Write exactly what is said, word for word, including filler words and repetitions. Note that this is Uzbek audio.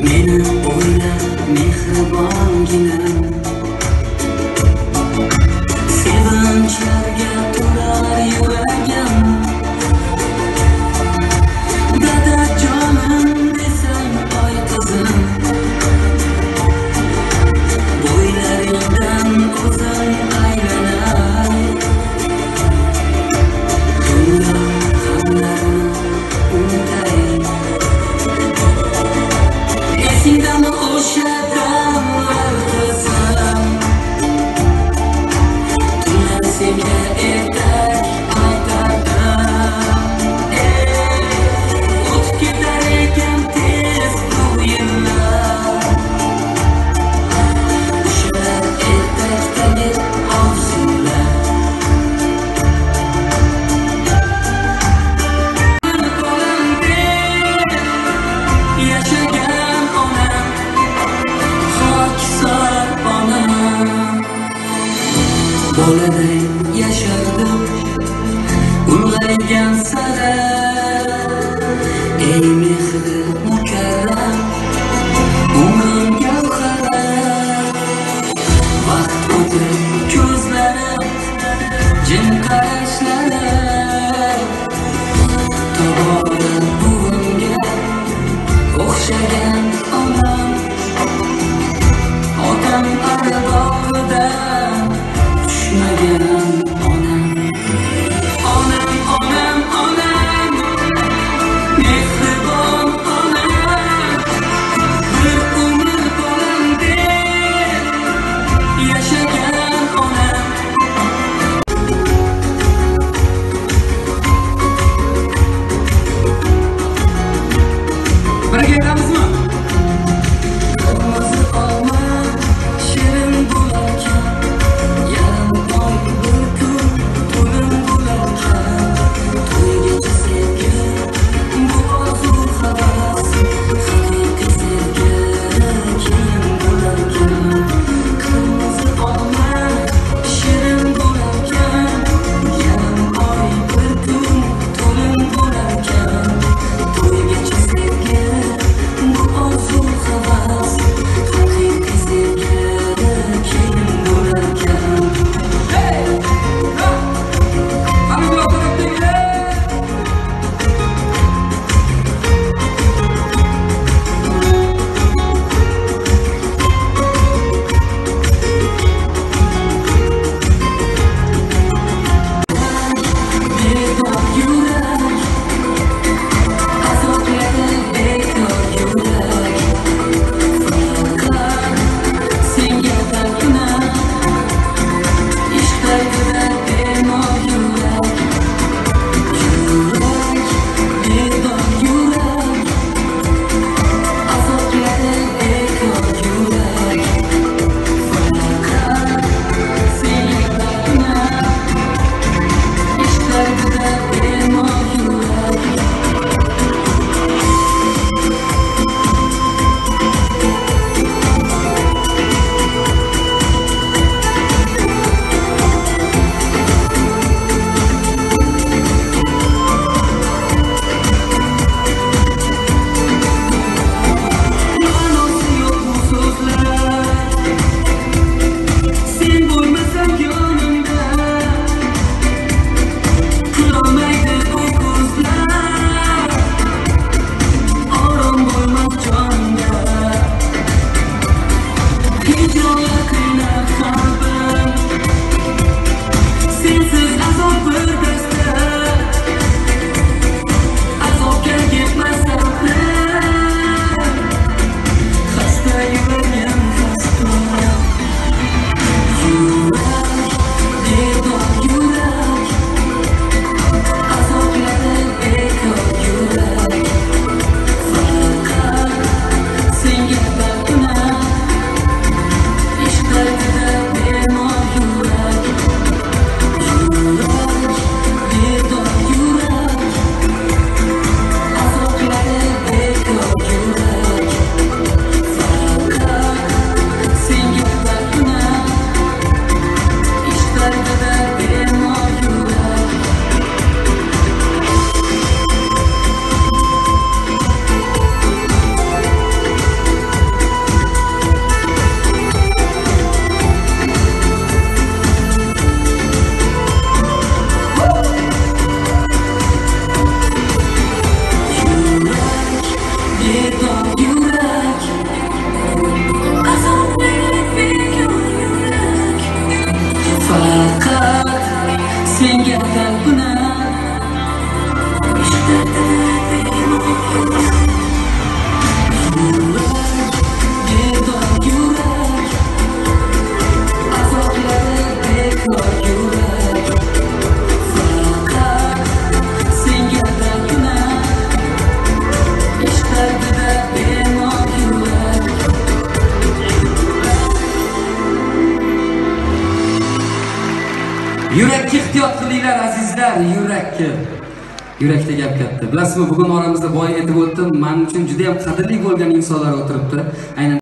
meni o'yla mehribongina, sevinchlarga to'lar yuragim. Dadajonim desang oy qizim, bo'ylaringdan o'zim aylanay. Dunyo g'amlarini unutay. Esingdami o'sha damlar qizim, tunlar senga ertak aytardim. O'tib ketar ekan tez bu yillar, o'sha ertakdagi orzular. Yashagan onam, xokisor onam, boladay yashardim ulg'aygan sari. Ey mehri mukarram, umrim gavhari, vaqt o'tib ko'zlari, jim qarashlari, tobora buvimga o'xshagan onam. Otam arbog'idan tushmagan onam. Onam, onam, onam, mehribon onam, bir umr bolam deb yashagan onam. Birga aytamizmi? Qirmizi olma shirin bo'larkan, yarim oy bir kun to'lim bo'larkan. To'ygacha sevgi bu orzu havas, haqiqiy sevgi keyin bo'larkan. Qirmizi olma shirin bo'larkan, yarim oy bir kun to'lim bo'larkan. To'ygacha sevgi bu Yurakka ehtiyot qilinglar azizlar, yurakka. Yurakda gap katta. Bilasizmi, bugun oramizda boy aytib o'tdim, men uchun juda ham qadrli bo'lgan insonlar o'tiribdi. Aynan